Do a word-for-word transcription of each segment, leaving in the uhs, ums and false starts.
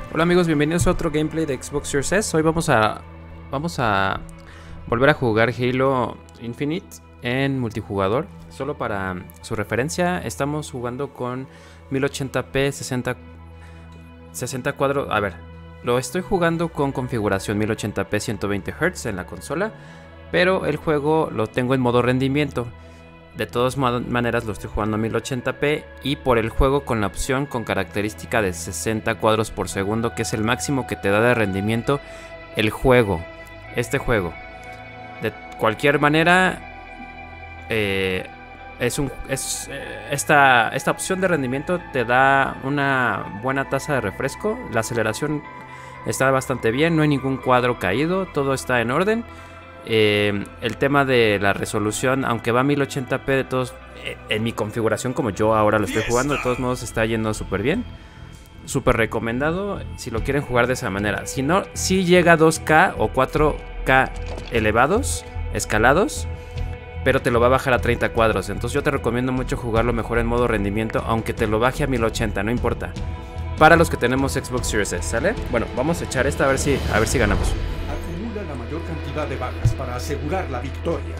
Hola amigos, bienvenidos a otro gameplay de Xbox Series S. Hoy vamos a vamos a volver a jugar Halo Infinite en multijugador. Solo para su referencia, estamos jugando con mil ochenta p, sesenta, sesenta cuadros. A ver, lo estoy jugando con configuración mil ochenta p ciento veinte hertz en la consola, pero el juego lo tengo en modo rendimiento. De todas maneras lo estoy jugando a mil ochenta p y por el juego con la opción con característica de sesenta cuadros por segundo, que es el máximo que te da de rendimiento el juego, este juego. De cualquier manera, eh, es un, es, eh, esta, esta opción de rendimiento te da una buena tasa de refresco. La aceleración está bastante bien, no hay ningún cuadro caído, todo está en orden. Eh, el tema de la resolución, aunque va a mil ochenta p, de todos, eh, en mi configuración como yo ahora lo estoy jugando, de todos modos está yendo súper bien. Súper recomendado si lo quieren jugar de esa manera. Si no, si llega a dos K o cuatro K elevados, escalados, pero te lo va a bajar a treinta cuadros. Entonces yo te recomiendo mucho jugarlo mejor en modo rendimiento, aunque te lo baje a mil ochenta, no importa. Para los que tenemos Xbox Series S, ¿sale? Bueno, vamos a echar esta a ver si, a ver si ganamos. La mayor cantidad de bajas para asegurar la victoria.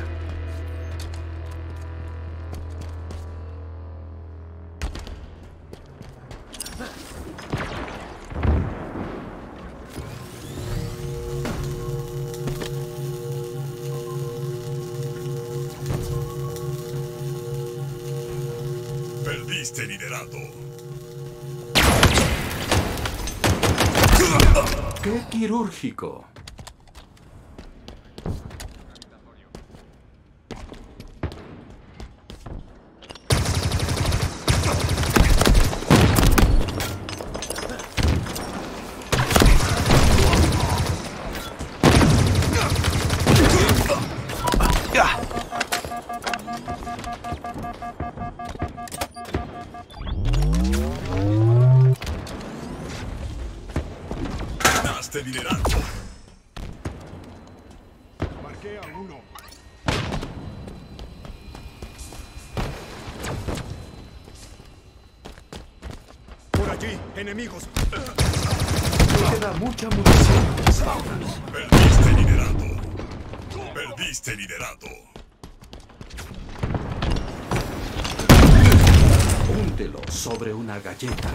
Perdiste liderato. ¡Qué quirúrgico! Ganaste liderato. Marqué a uno. Por allí, enemigos. Me queda mucha munición. Perdiste liderato. Perdiste liderato. Úntelo sobre una galleta.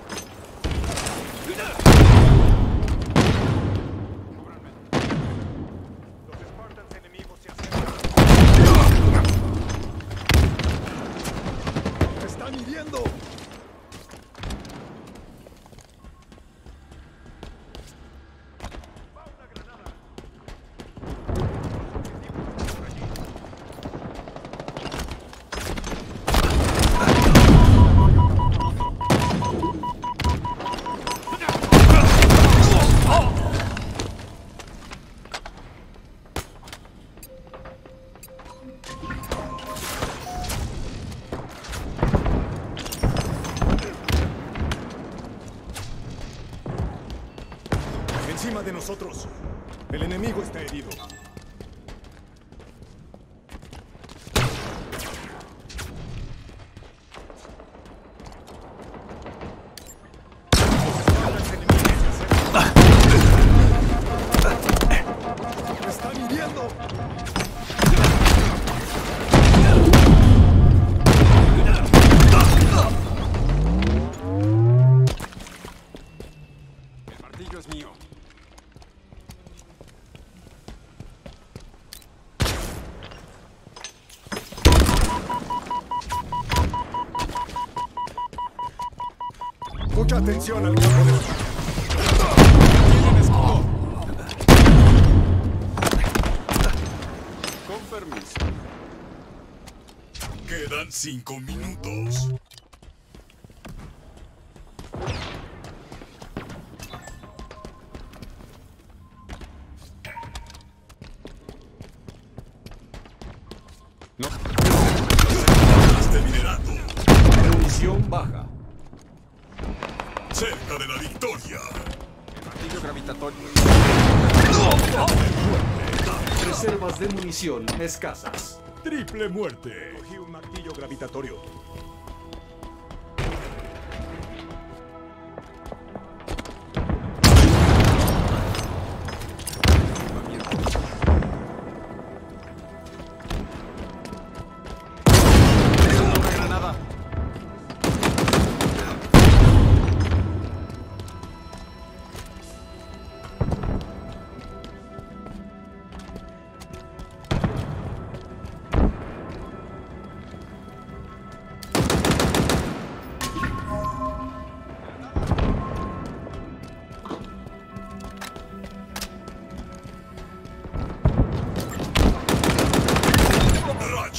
Encima de nosotros. El enemigo está herido. ¡Me están hiriendo! El martillo es mío. Mucha atención al campo de batalla. ¡Tienen escudo! Con permiso. Quedan cinco minutos. No. Ganaste liderato. Munición baja. Cerca de la victoria. El martillo gravitatorio. Reservas de munición escasas. Triple muerte. Cogí un martillo gravitatorio.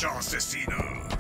Flecha asesina.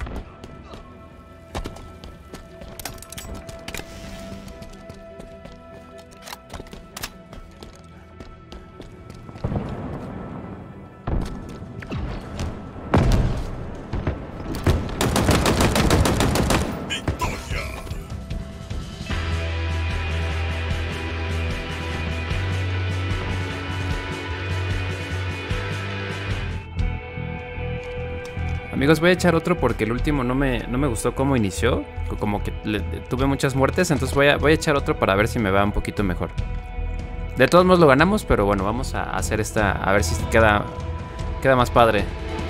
Amigos, voy a echar otro porque el último no me, no me gustó cómo inició. Como que le, tuve muchas muertes. Entonces voy a, voy a echar otro para ver si me va un poquito mejor. De todos modos lo ganamos, pero bueno, vamos a hacer esta. A ver si queda, queda más padre.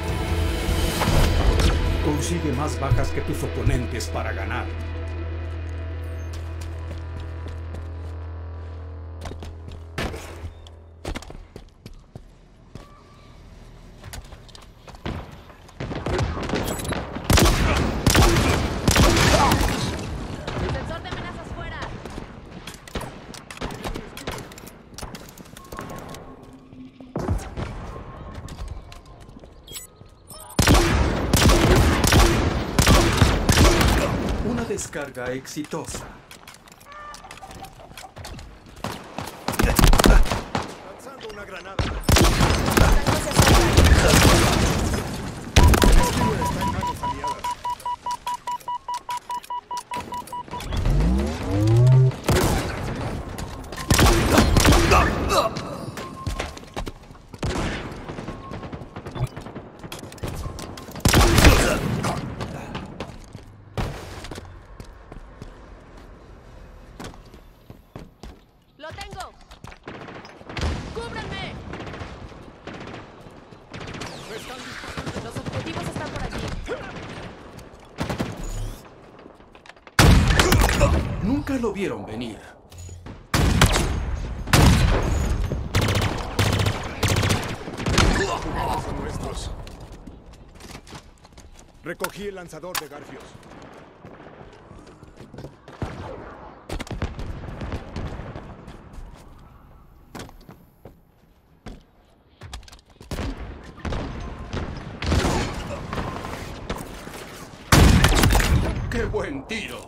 Consigue más bajas que tus oponentes para ganar. Descarga exitosa. Lanzando una granada. Está en manos aliadas. ¡Lo tengo! ¡Cúbranme! Los objetivos están por allí. Nunca lo vieron venir. Son nuestros. Recogí el lanzador de garfios. ¡Qué buen tiro!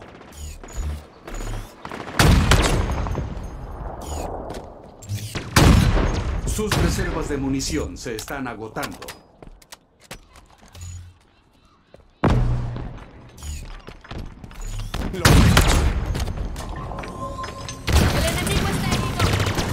Sus reservas de munición se están agotando. ¡El enemigo está herido!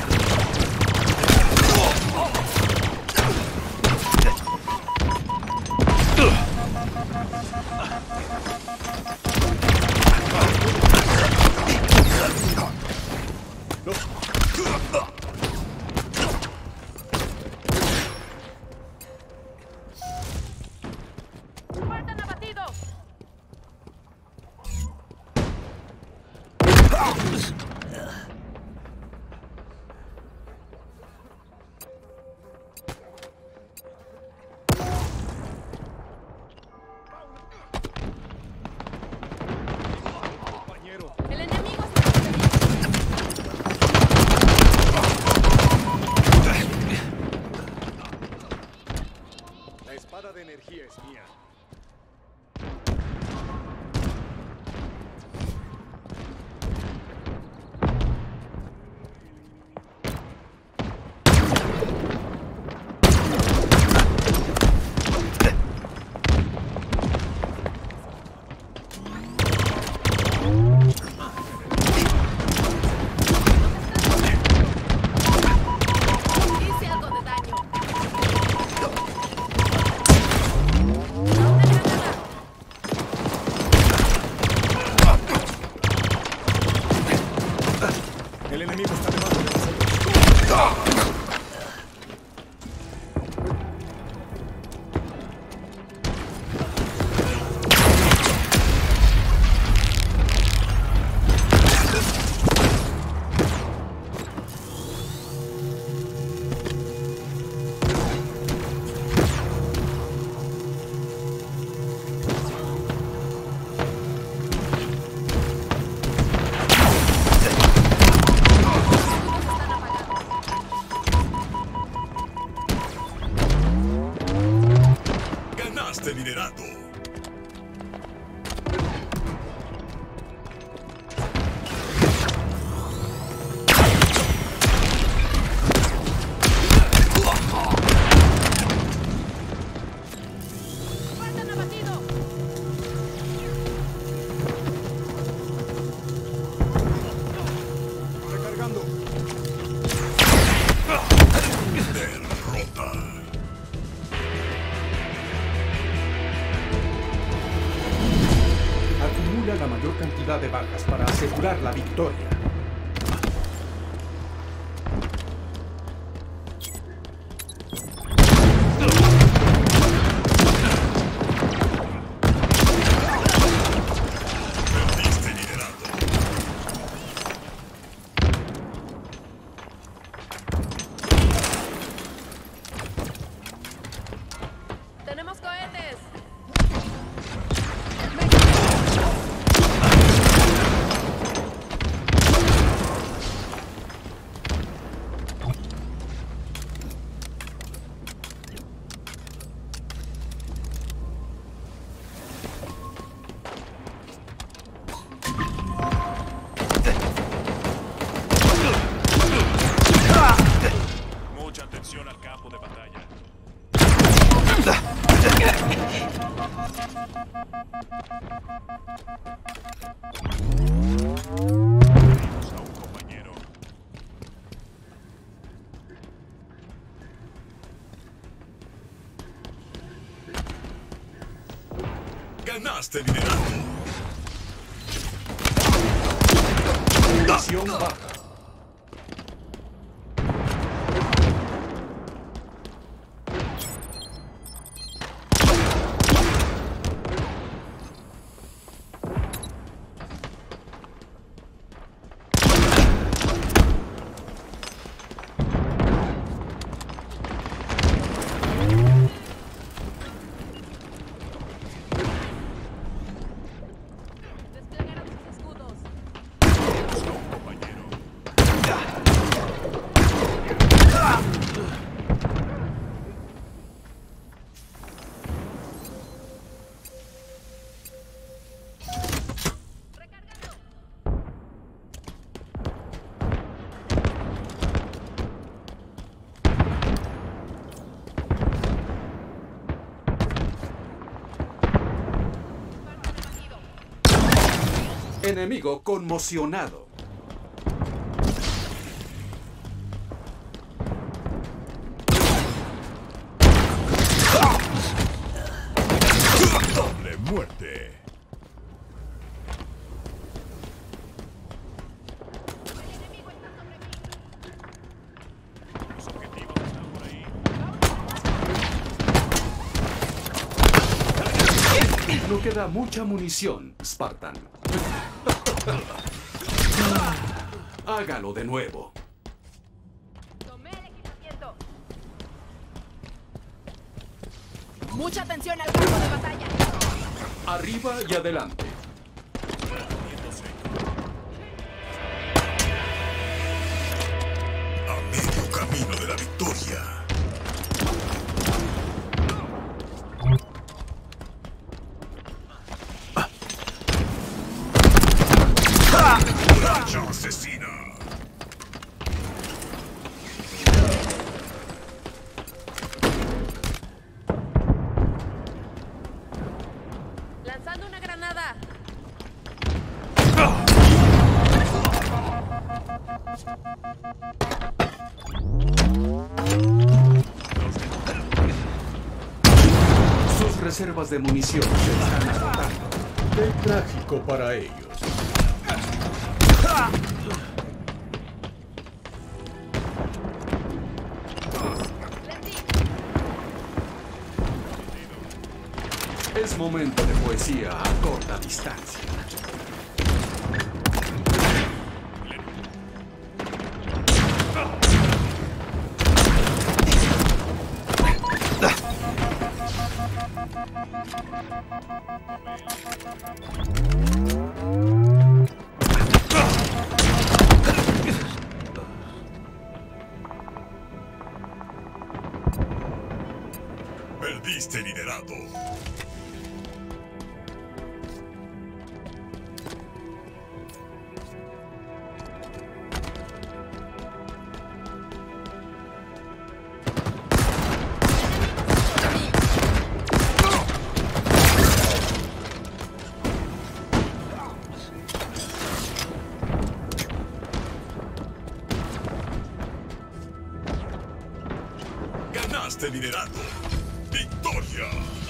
¡Spartan abatido! Compañero. ¡El enemigo está herido! La espada de energía es mía. Hice algo de daño. Ganaste liderato. ¡Faltan abatido! Recargando. Derrota. Acumula la mayor cantidad de bajas para asegurar la victoria. Perdiste liderato. ¡Tenemos cohetes! Mucha atención al campo de batalla. Tenemos a un compañero. Ganaste liderato. Munición baja. Desplegaron sus escudos. Tenemos a un compañero. ¡Recargando! ¡Faltan abatido! Enemigo conmocionado. Doble muerte. ¡El enemigo está sobre mí! Los objetivos están por ahí. No queda mucha munición, Spartan. Hágalo de nuevo. ¡Tomé el equipamiento! Mucha atención al campo de batalla. Arriba y adelante. A medio camino de la victoria. Racha asesina. ¡Lanzando una granada! Sus reservas de munición se están agotando. Qué trágico para ellos. ¡Rendí! Es momento de poesía a corta distancia. Perdiste liderato. liderado. Ganaste liderado. ¡Victoria!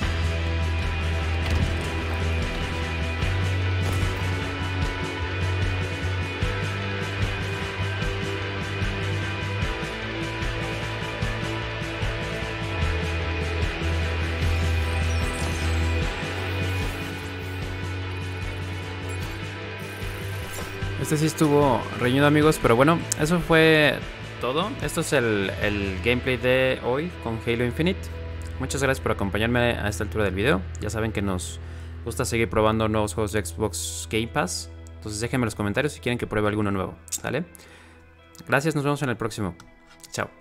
Este sí estuvo reñido, amigos, pero bueno, eso fue todo. Esto es el, el gameplay de hoy con Halo Infinite. Muchas gracias por acompañarme a esta altura del video. Ya saben que nos gusta seguir probando nuevos juegos de Xbox Game Pass. Entonces déjenme en los comentarios si quieren que pruebe alguno nuevo. ¿Vale? Gracias, nos vemos en el próximo. Chao.